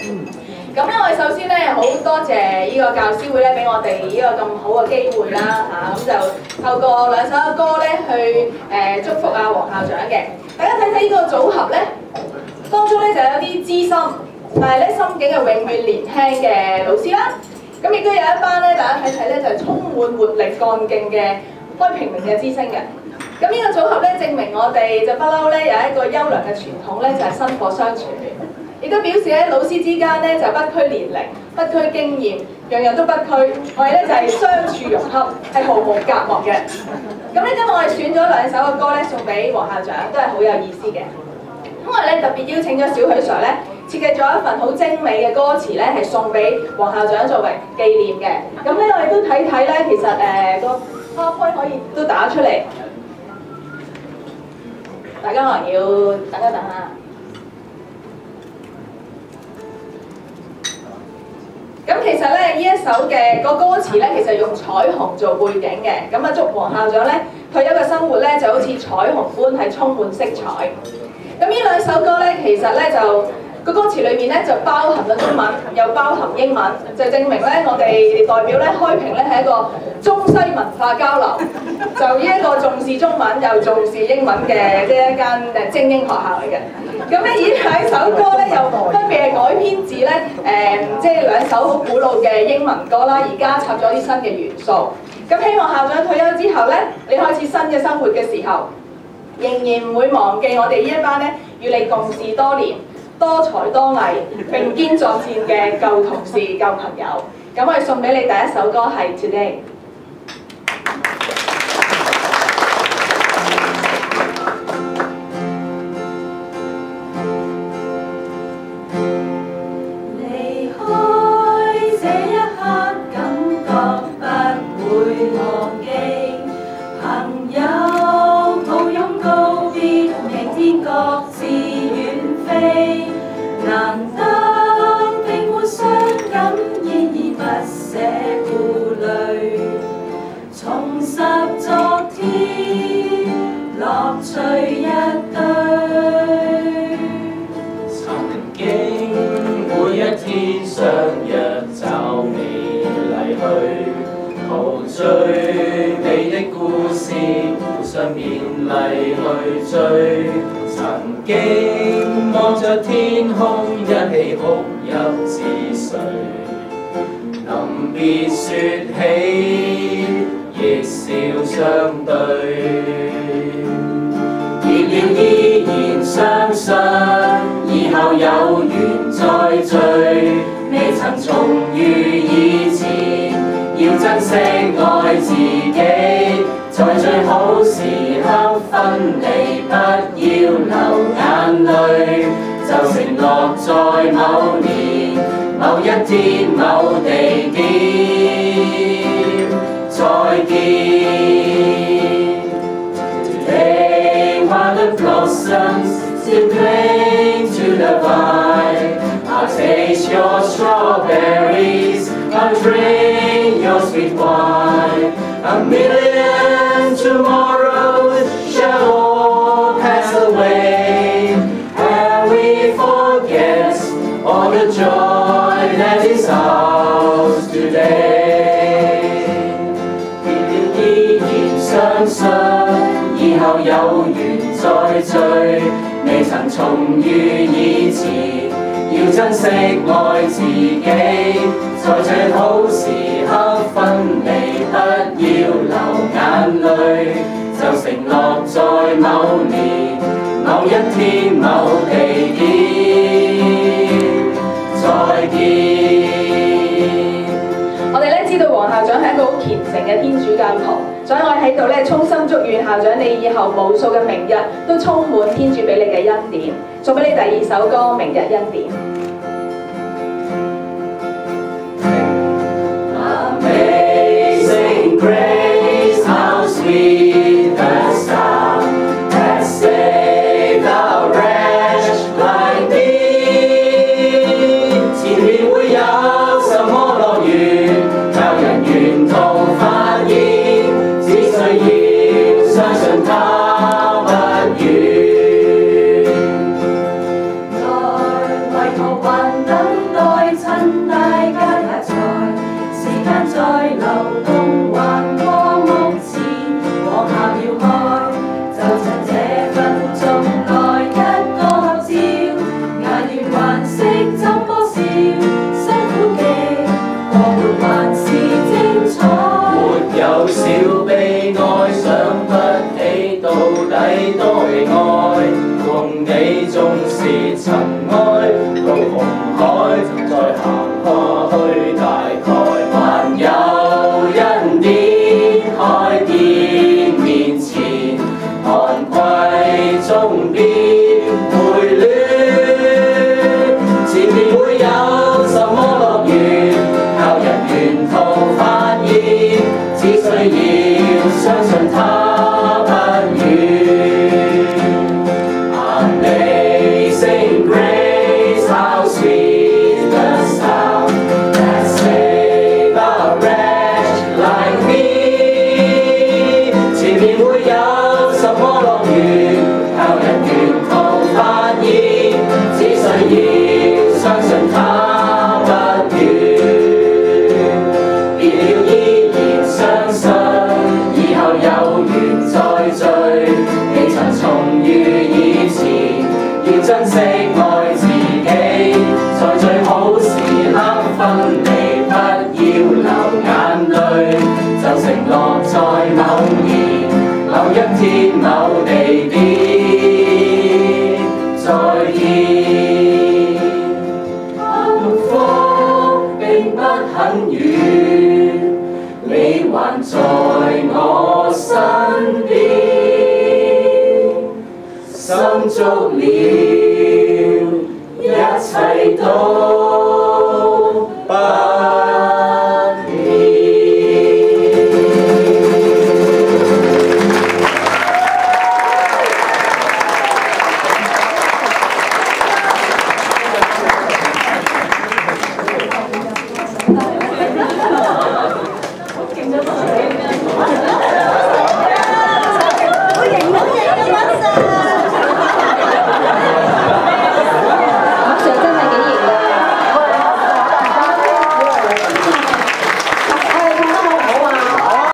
咁咧，我哋首先咧好多謝呢個教師會咧，俾我哋呢個咁好嘅機會啦嚇，咁就透過兩首歌咧去祝福阿黃校長嘅。大家睇睇呢個組合咧，當中咧就有啲資深，但係咧心境係永遠年輕嘅老師啦。咁亦都有一班咧，大家睇睇咧就係充滿活力、幹勁嘅開平明嘅知星嘅。咁呢個組合咧，證明我哋就不嬲咧有一個優良嘅傳統咧，就係薪火相傳。亦都表示咧，老師之間咧就不拘年齡、不拘經驗，樣樣都不拘。我哋咧就係相處融洽，係毫無隔膜嘅。咁咧今日我哋選咗兩首嘅歌咧，送俾黃校長，都係好有意思嘅。咁我哋咧特別邀請咗小許 Sir 咧，設計咗一份好精美嘅歌詞咧，係送俾黃校長作為紀念嘅。咁咧我哋都睇睇咧，其實個 PowerPoint 可以都打出嚟，大家可能要等一等下。咁其實咧，呢一首嘅個歌詞咧，其實用彩虹做背景嘅。咁啊，祝黃校長咧退休嘅生活咧，就好似彩虹般係充滿色彩。咁呢兩首歌咧，其實咧就個歌詞裏面咧就包含咗中文，又包含英文，就證明咧我哋代表咧開平咧係一個中西文化交流，就呢一個重視中文又重視英文嘅一間精英學校嚟嘅。咁咧，以兩首歌咧又分別係改編自咧即係兩首好古老嘅英文歌啦，而加插咗啲新嘅元素。咁希望校長退休之後咧，你開始新嘅生活嘅時候，仍然唔會忘記我哋呢一班咧與你共事多年、多才多藝、並肩作戰嘅舊同事、舊朋友。咁我哋送俾你第一首歌係 Today。送俾你第二首歌《明日恩典》。Amazing grace, how sweet the sound that saved a wretch like me。前面會有什麼樂園，教人沿途發現，只需要相信它不遠。 會有什麼樂園，靠人沿途發現，只需要相信它不遠。Amazing grace, how sweet the sound that saved a wretch like me。前面會有什麼樂園，靠人沿途發現，只需要相信它不遠。別了依然相信，以後有緣再聚，未曾重遇以前，要珍惜愛自己，在最好時刻分離，不要流眼淚，就承諾在某年某一天某地點再見。幸福並不很遠，你還在我身邊，心足了，一切都